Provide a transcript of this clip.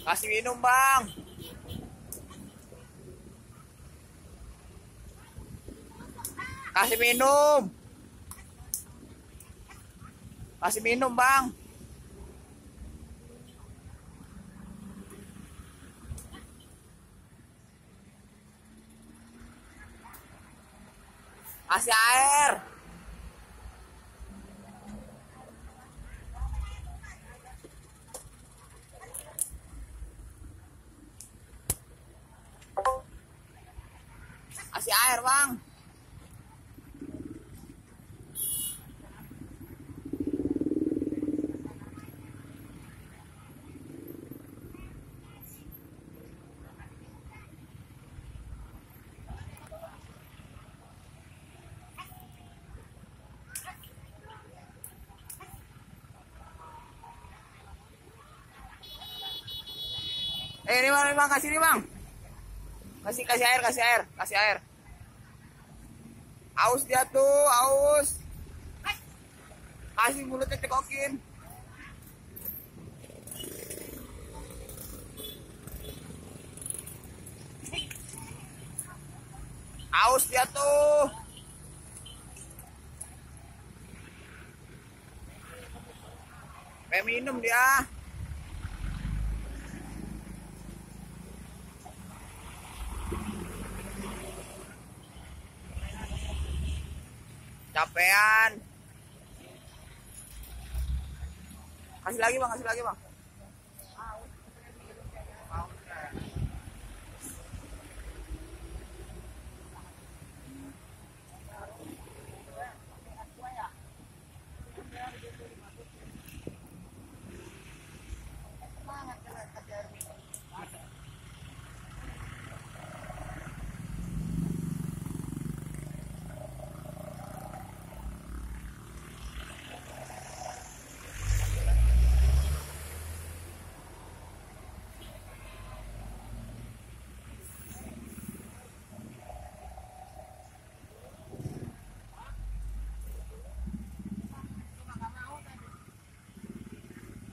Kasih minum, Bang. Kasih minum. Kasih minum, Bang. Kasih air. Kasih air, Bang. Ini bang, kasih nih bang. Kasih air, kasih air. Aus dia tuh, aus. Kasih mulutnya cekokin. Aus dia tuh. Kayak minum dia. Capean. Kasih lagi bang.